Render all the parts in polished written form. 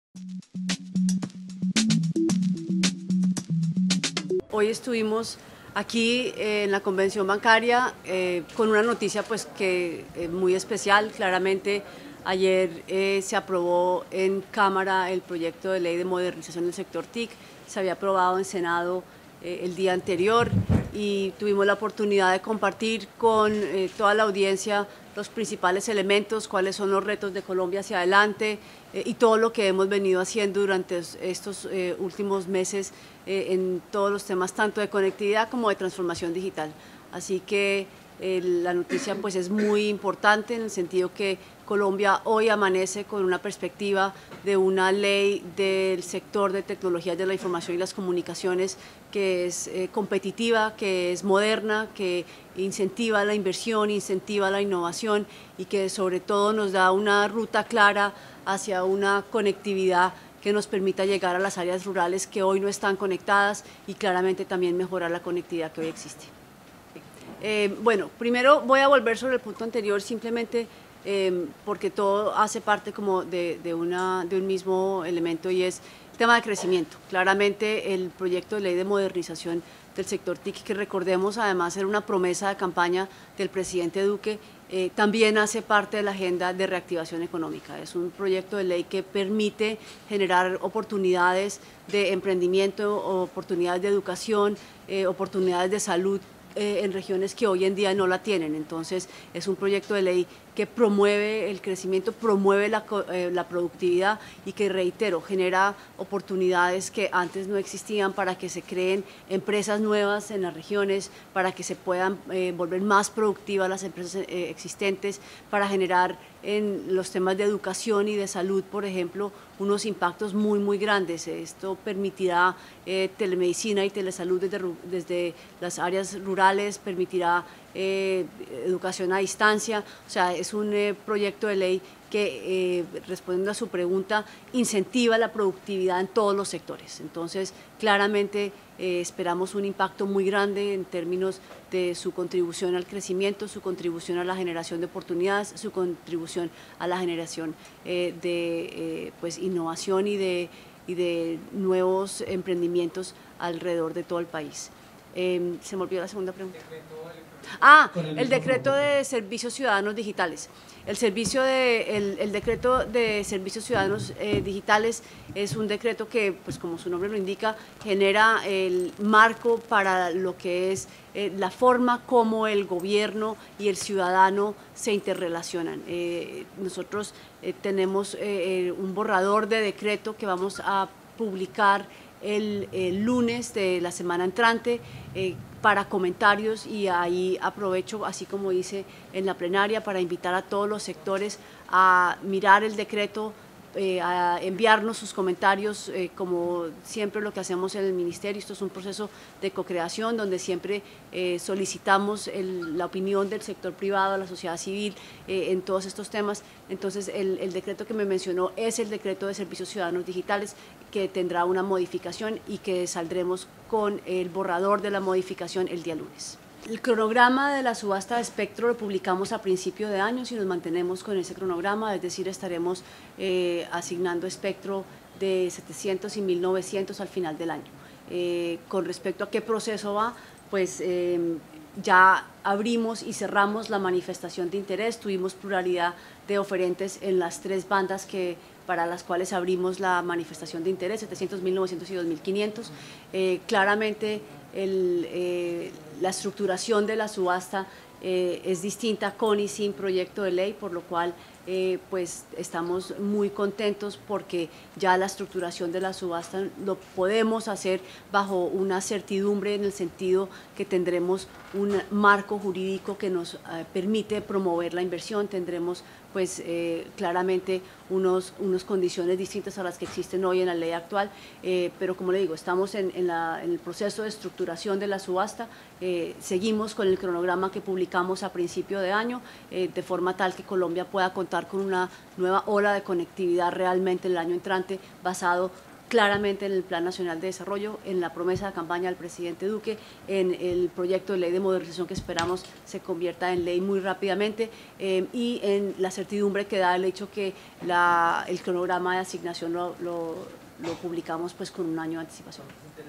Hoy estuvimos aquí en la convención bancaria con una noticia pues que muy especial. Claramente ayer se aprobó en Cámara el proyecto de ley de modernización del sector TIC, se había aprobado en Senado el día anterior y tuvimos la oportunidad de compartir con toda la audiencia los principales elementos, cuáles son los retos de Colombia hacia adelante y todo lo que hemos venido haciendo durante estos últimos meses en todos los temas tanto de conectividad como de transformación digital. Así que la noticia pues es muy importante en el sentido que Colombia hoy amanece con una perspectiva de una ley del sector de tecnologías de la información y las comunicaciones que es competitiva, que es moderna, que incentiva la inversión, incentiva la innovación y que sobre todo nos da una ruta clara hacia una conectividad que nos permita llegar a las áreas rurales que hoy no están conectadas y claramente también mejorar la conectividad que hoy existe. Bueno, primero voy a volver sobre el punto anterior simplemente porque todo hace parte como de un mismo elemento y es el tema de crecimiento. Claramente el proyecto de ley de modernización del sector TIC, que recordemos además era una promesa de campaña del presidente Duque, también hace parte de la agenda de reactivación económica. Es un proyecto de ley que permite generar oportunidades de emprendimiento, oportunidades de educación, oportunidades de salud en regiones que hoy en día no la tienen. Entonces es un proyecto de ley que promueve el crecimiento, promueve la productividad y que, reitero, genera oportunidades que antes no existían para que se creen empresas nuevas en las regiones, para que se puedan volver más productivas las empresas existentes, para generar en los temas de educación y de salud, por ejemplo, unos impactos muy grandes. Esto permitirá telemedicina y telesalud desde las áreas rurales, permitirá educación a distancia. O sea, es un proyecto de ley que, respondiendo a su pregunta, incentiva la productividad en todos los sectores. Entonces, claramente esperamos un impacto muy grande en términos de su contribución al crecimiento, su contribución a la generación de oportunidades, su contribución a la generación de pues, innovación y de nuevos emprendimientos alrededor de todo el país. Se me olvidó la segunda pregunta. El decreto de servicios ciudadanos digitales. El decreto de servicios ciudadanos digitales es un decreto que, pues como su nombre lo indica, genera el marco para lo que es la forma como el gobierno y el ciudadano se interrelacionan. Nosotros tenemos un borrador de decreto que vamos a publicar el lunes de la semana entrante para comentarios, y ahí aprovecho, así como hice en la plenaria, para invitar a todos los sectores a mirar el decreto, a enviarnos sus comentarios, como siempre lo que hacemos en el Ministerio. Esto es un proceso de co-creación donde siempre solicitamos la opinión del sector privado, la sociedad civil, en todos estos temas. Entonces el decreto que me mencionó es el decreto de servicios ciudadanos digitales, que tendrá una modificación y que saldremos con el borrador de la modificación el día lunes. El cronograma de la subasta de espectro lo publicamos a principio de año y nos mantenemos con ese cronograma, es decir, estaremos asignando espectro de 700 y 1900 al final del año. Con respecto a qué proceso va, pues ya abrimos y cerramos la manifestación de interés, tuvimos pluralidad de oferentes en las tres bandas para las cuales abrimos la manifestación de interés, 700, 1900 y 2500. Claramente la estructuración de la subasta es distinta con y sin proyecto de ley, por lo cual pues estamos muy contentos porque ya la estructuración de la subasta lo podemos hacer bajo una certidumbre, en el sentido que tendremos un marco jurídico que nos permite promover la inversión, tendremos pues claramente unas condiciones distintas a las que existen hoy en la ley actual, pero como le digo, estamos en el proceso de estructuración de la subasta, seguimos con el cronograma que publicamos a principio de año, de forma tal que Colombia pueda contar con una nueva ola de conectividad realmente el año entrante, basado claramente en el Plan Nacional de Desarrollo, en la promesa de campaña del presidente Duque, en el proyecto de ley de modernización que esperamos se convierta en ley muy rápidamente, y en la certidumbre que da el hecho que el cronograma de asignación lo publicamos pues con un año de anticipación.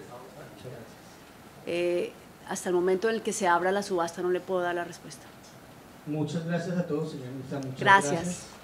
Hasta el momento en el que se abra la subasta no le puedo dar la respuesta. Muchas gracias a todos, señor. Muchas Gracias. gracias.